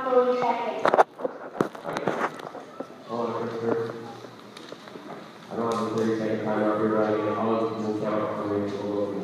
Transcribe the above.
40 seconds. Hold on, Christopher. I don't have a 30-second timer. If you're running, I'll move out. I mean, we'll go from